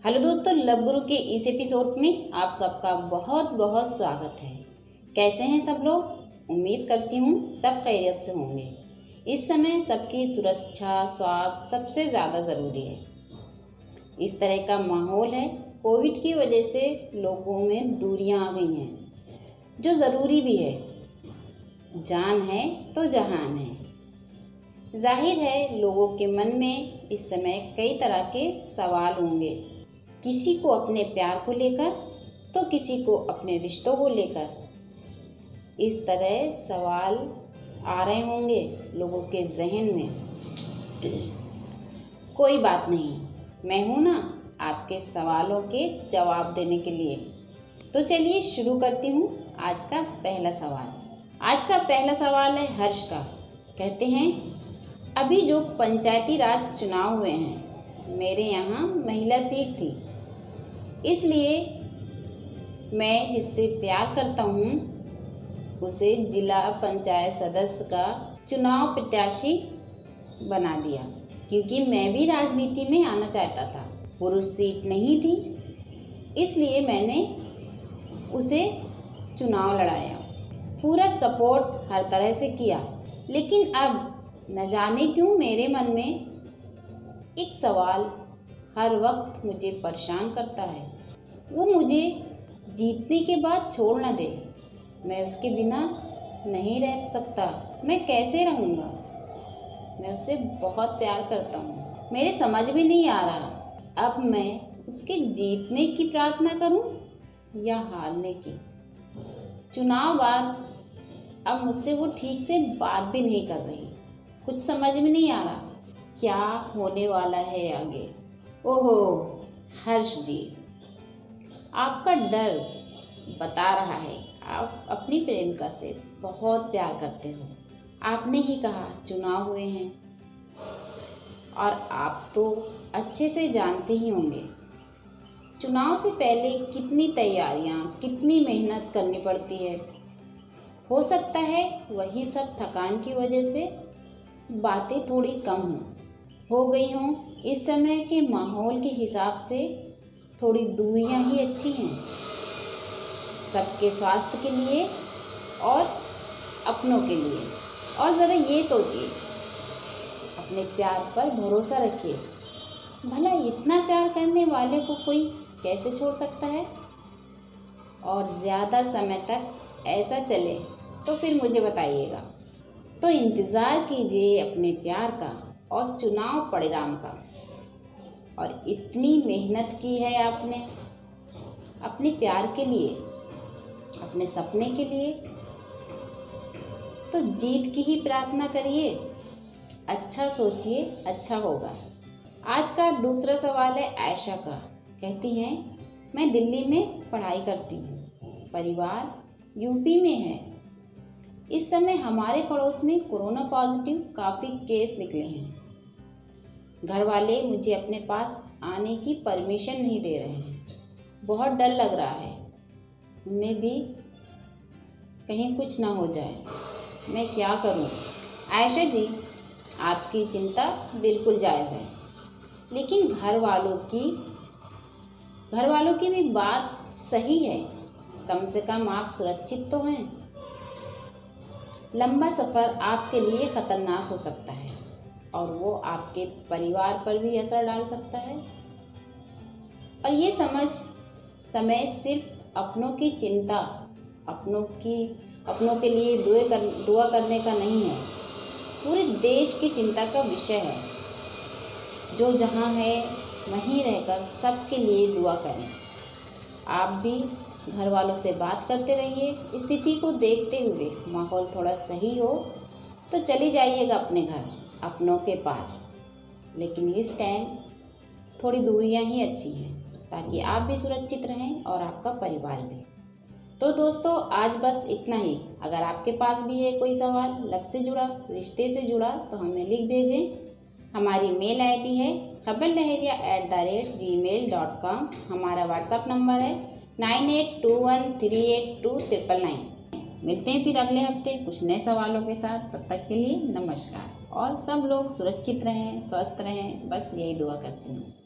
Hello दोस्तों, love गुरु के इस एपिसोड में आप सबका बहुत बहुत स्वागत है। कैसे हैं सब लोग? उम्मीद करती हूँ सब खैरियत से होंगे। इस समय सबकी सुरक्षा स्वास्थ्य सबसे ज़्यादा ज़रूरी है। इस तरह का माहौल है। कोविड की वजह से लोगों में दूरियां आ गई हैं, जो ज़रूरी भी है। जान है तो जहान है। जाहिर है लोगों के मन में इस समय कई तरह के सवाल होंगे, किसी को अपने प्यार को लेकर तो किसी को अपने रिश्तों को लेकर। इस तरह सवाल आ रहे होंगे लोगों के जहन में। कोई बात नहीं, मैं हूं ना आपके सवालों के जवाब देने के लिए। तो चलिए शुरू करती हूं आज का पहला सवाल। आज का पहला सवाल है हर्ष का। कहते हैं, अभी जो पंचायती राज चुनाव हुए हैं, मेरे यहाँ महिला सीट थी, इसलिए मैं जिससे प्यार करता हूँ उसे जिला पंचायत सदस्य का चुनाव प्रत्याशी बना दिया, क्योंकि मैं भी राजनीति में आना चाहता था। पुरुष सीट नहीं थी, इसलिए मैंने उसे चुनाव लड़ाया। पूरा सपोर्ट हर तरह से किया, लेकिन अब न जाने क्यों मेरे मन में एक सवाल हर वक्त मुझे परेशान करता है। वो मुझे जीतने के बाद छोड़ न दे। मैं उसके बिना नहीं रह सकता। मैं कैसे रहूँगा? मैं उससे बहुत प्यार करता हूँ। मेरे समझ में नहीं आ रहा अब मैं उसके जीतने की प्रार्थना करूँ या हारने की। चुनाव बाद अब मुझसे वो ठीक से बात भी नहीं कर रही। कुछ समझ में नहीं आ रहा क्या होने वाला है आगे। ओहो हर्ष जी, आपका डर बता रहा है आप अपनी प्रेमिका से बहुत प्यार करते हो। आपने ही कहा चुनाव हुए हैं, और आप तो अच्छे से जानते ही होंगे चुनाव से पहले कितनी तैयारियां, कितनी मेहनत करनी पड़ती है। हो सकता है वही सब थकान की वजह से बातें थोड़ी कम हो गई हों। इस समय के माहौल के हिसाब से थोड़ी दूरियां ही अच्छी हैं, सबके स्वास्थ्य के लिए और अपनों के लिए। और ज़रा ये सोचिए, अपने प्यार पर भरोसा रखिए। भला इतना प्यार करने वाले को कोई कैसे छोड़ सकता है? और ज़्यादा समय तक ऐसा चले तो फिर मुझे बताइएगा। तो इंतज़ार कीजिए अपने प्यार का और चुनाव परिणाम का। और इतनी मेहनत की है आपने अपने प्यार के लिए, अपने सपने के लिए, तो जीत की ही प्रार्थना करिए। अच्छा सोचिए, अच्छा होगा। आज का दूसरा सवाल है आयशा का। कहती हैं, मैं दिल्ली में पढ़ाई करती हूँ, परिवार यूपी में है। इस समय हमारे पड़ोस में कोरोना पॉजिटिव काफ़ी केस निकले हैं। घर वाले मुझे अपने पास आने की परमिशन नहीं दे रहे हैं। बहुत डर लग रहा है, उन्हें भी कहीं कुछ ना हो जाए। मैं क्या करूं? आयशा जी, आपकी चिंता बिल्कुल जायज़ है, लेकिन घर वालों की भी बात सही है। कम से कम आप सुरक्षित तो हैं। लंबा सफ़र आपके लिए ख़तरनाक हो सकता है और वो आपके परिवार पर भी असर डाल सकता है। और ये समय सिर्फ अपनों की चिंता, अपनों के लिए दुआ करने का नहीं है, पूरे देश की चिंता का विषय है। जो जहाँ है वहीं रहकर सबके लिए दुआ करें। आप भी घर वालों से बात करते रहिए। स्थिति को देखते हुए माहौल थोड़ा सही हो तो चली जाइएगा अपने घर, अपनों के पास। लेकिन इस टाइम थोड़ी दूरियां ही अच्छी हैं, ताकि आप भी सुरक्षित रहें और आपका परिवार भी। तो दोस्तों, आज बस इतना ही। अगर आपके पास भी है कोई सवाल लव से जुड़ा, रिश्ते से जुड़ा, तो हमें लिख भेजें। हमारी मेल आईडी है khabarlahariya@gmail.com। हमारा व्हाट्सएप नंबर है 9821382999। मिलते हैं फिर अगले हफ्ते कुछ नए सवालों के साथ। तब तक के लिए नमस्कार। और सब लोग सुरक्षित रहें, स्वस्थ रहें, बस यही दुआ करती हूँ।